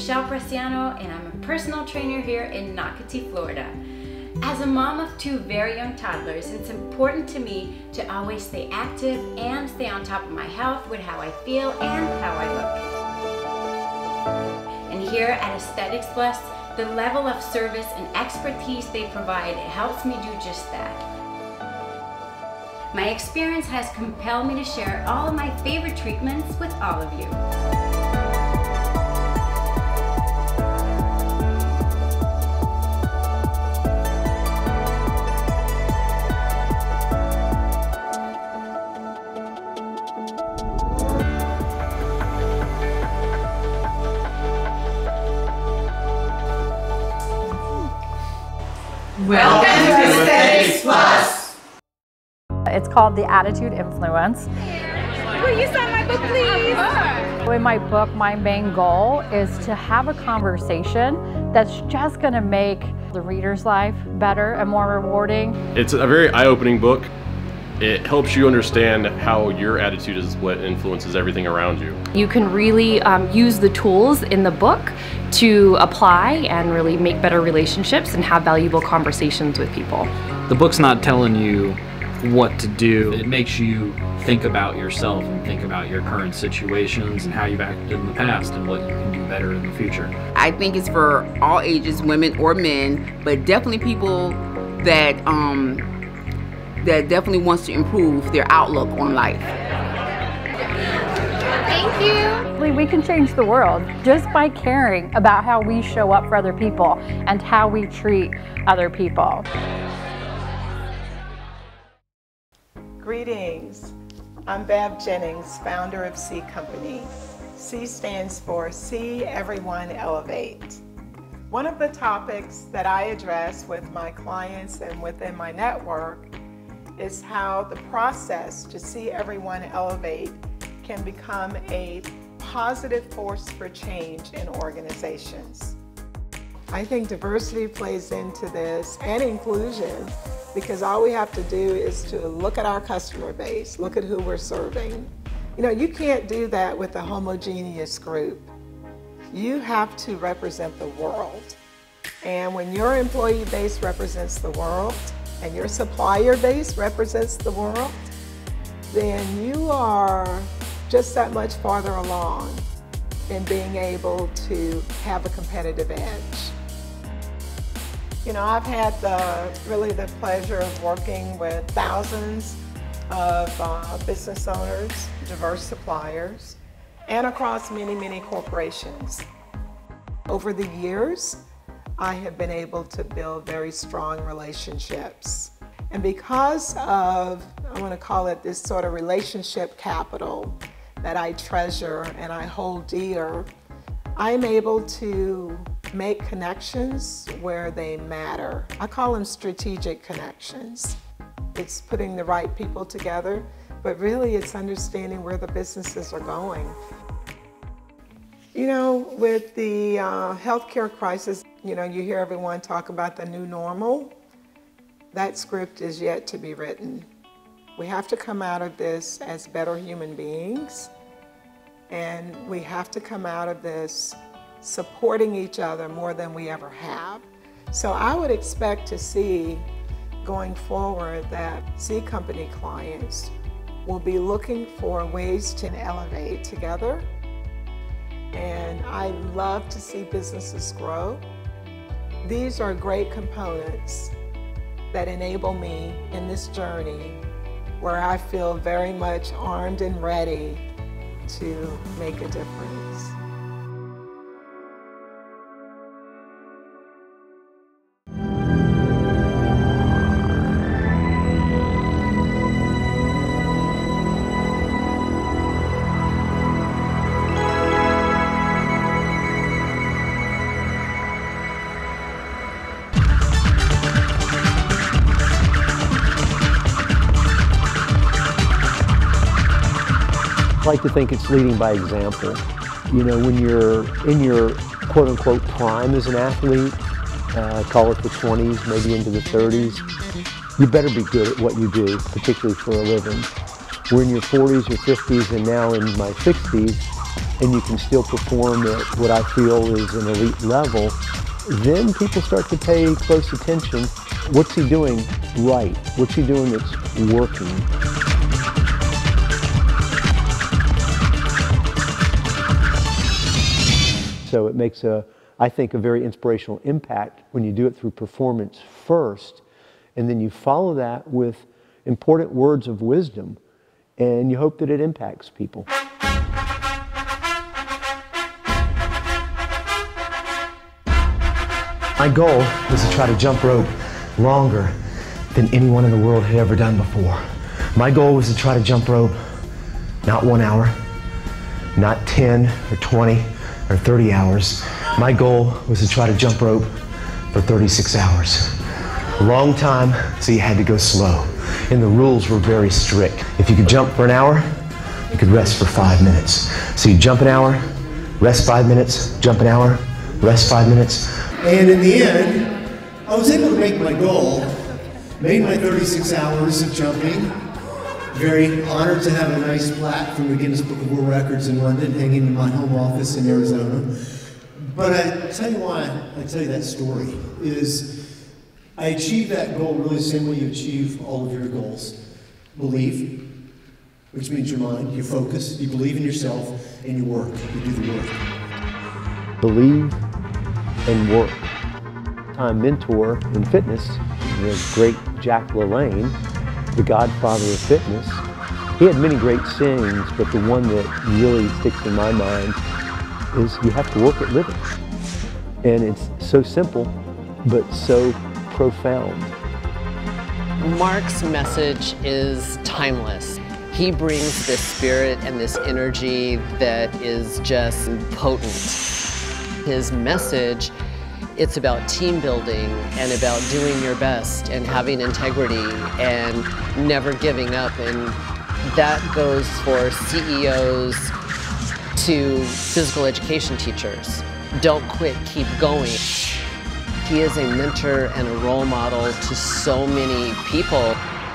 Michelle Preciano, and I'm a personal trainer here in Nocatee, Florida. As a mom of two very young toddlers, it's important to me to always stay active and stay on top of my health with how I feel and how I look. And here at Aesthetics Plus, the level of service and expertise they provide helps me do just that. My experience has compelled me to share all of my favorite treatments with all of you. Welcome to Aesthetics Plus! It's called The Attitude Influence. Will you sign my book, please? In my book, my main goal is to have a conversation that's just going to make the reader's life better and more rewarding. It's a very eye-opening book. It helps you understand how your attitude is what influences everything around you. You can really use the tools in the book to apply and really make better relationships and have valuable conversations with people. The book's not telling you what to do. It makes you think about yourself and think about your current situations and how you've acted in the past and what you can do better in the future. I think it's for all ages, women or men, but definitely people that that definitely wants to improve their outlook on life. Thank you. We can change the world just by caring about how we show up for other people and how we treat other people. Greetings, I'm Bev Jennings, founder of C Company. C stands for See Everyone Elevate. One of the topics that I address with my clients and within my network is how the process to see everyone elevate can become a positive force for change in organizations. I think diversity plays into this and inclusion, because all we have to do is to look at our customer base, look at who we're serving. You know, you can't do that with a homogeneous group. You have to represent the world. And when your employee base represents the world and your supplier base represents the world, then you are just that much farther along in being able to have a competitive edge. You know, I've had really the pleasure of working with thousands of business owners, diverse suppliers, and across many, many corporations. Over the years, I have been able to build very strong relationships. And because of, I want to call it this sort of relationship capital that I treasure and I hold dear, I'm able to make connections where they matter. I call them strategic connections. It's putting the right people together, but really it's understanding where the businesses are going. You know, with the healthcare crisis, you know, you hear everyone talk about the new normal. That script is yet to be written. We have to come out of this as better human beings, and we have to come out of this supporting each other more than we ever have. So I would expect to see going forward that C Company clients will be looking for ways to elevate together. And I love to see businesses grow. These are great components that enable me in this journey where I feel very much armed and ready to make a difference. I like to think it's leading by example. You know, when you're in your quote-unquote prime as an athlete, call it the 20s, maybe into the 30s, you better be good at what you do, particularly for a living. We're in your 40s or 50s, and now in my 60s, and you can still perform at what I feel is an elite level, then people start to pay close attention. What's he doing right? What's he doing that's working? So it makes I think, a very inspirational impact when you do it through performance first, and then you follow that with important words of wisdom, and you hope that it impacts people. My goal was to try to jump rope longer than anyone in the world had ever done before. My goal was to try to jump rope not 1 hour, not 10 or 20 or 30 hours. My goal was to try to jump rope for 36 hours. A long time, so you had to go slow. And the rules were very strict. If you could jump for an hour, you could rest for 5 minutes. So you jump an hour, rest 5 minutes, jump an hour, rest 5 minutes. And in the end, I was able to make my goal, made my 36 hours of jumping. Very honored to have a nice plaque from the Guinness Book of World Records in London hanging in my home office in Arizona. But I tell you why I tell you that story is I achieved that goal really the same way you achieve all of your goals. Believe, which means your mind, your focus, you believe in yourself, and you work, you do the work. Believe and work. My mentor in fitness, the great Jack LaLanne, the godfather of fitness. He had many great sayings, but the one that really sticks in my mind is you have to work at living. And it's so simple, but so profound. Mark's message is timeless. He brings this spirit and this energy that is just potent. His message, it's about team building and about doing your best and having integrity and never giving up. And that goes for CEOs to physical education teachers. Don't quit, keep going. He is a mentor and a role model to so many people.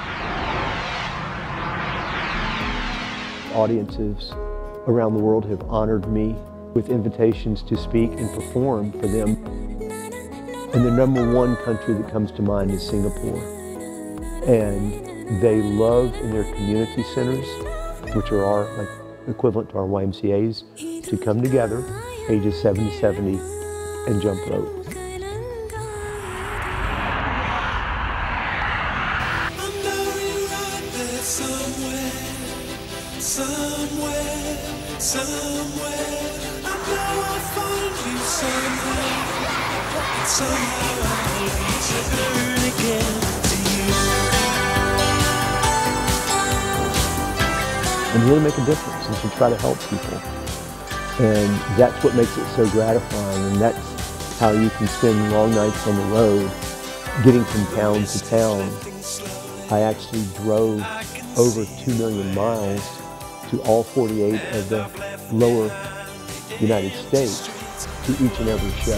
Audiences around the world have honored me with invitations to speak and perform for them. And the #1 country that comes to mind is Singapore. And they love in their community centers, which are our equivalent to our YMCAs, to come together, ages 7 to 70, and jump rope. And really make a difference and to try to help people. And that's what makes it so gratifying, and that's how you can spend long nights on the road, getting from town to town. I actually drove over 2 million miles to all 48 of the lower United States to each and every show.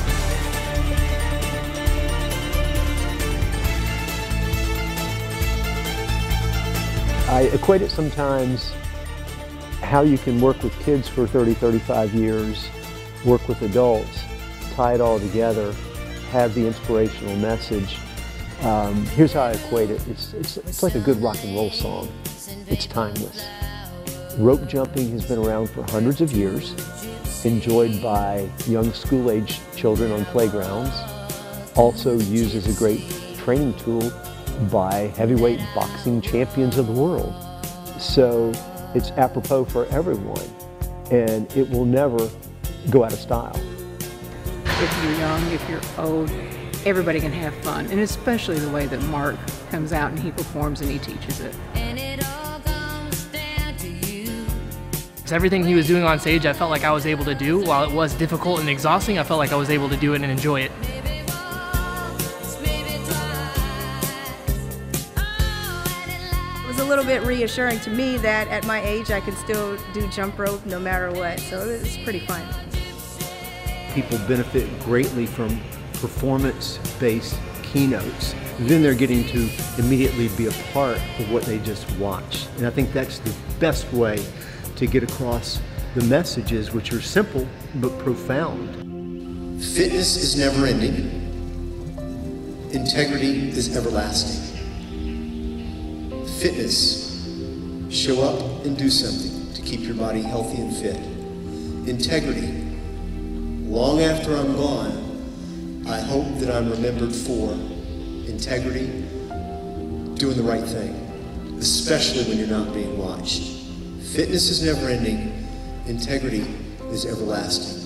I equate it sometimes how you can work with kids for 30, 35 years, work with adults, tie it all together, have the inspirational message. Here's how I equate it. It's like a good rock and roll song. It's timeless. Rope jumping has been around for hundreds of years, enjoyed by young school-age children on playgrounds, also used as a great training tool by heavyweight boxing champions of the world. So it's apropos for everyone, and it will never go out of style. If you're young, if you're old, everybody can have fun, and especially the way that Mark comes out and he performs and he teaches it. Everything he was doing on stage, I felt like I was able to do. While it was difficult and exhausting, I felt like I was able to do it and enjoy it. It was a little bit reassuring to me that at my age I could still do jump rope no matter what, so it was pretty fun. People benefit greatly from performance-based keynotes. Then they're getting to immediately be a part of what they just watched. And I think that's the best way to get across the messages, which are simple but profound. Fitness is never ending. Integrity is everlasting. Fitness, show up and do something to keep your body healthy and fit. Integrity, long after I'm gone, I hope that I'm remembered for integrity, doing the right thing, especially when you're not being watched. Fitness is never ending. Integrity is everlasting.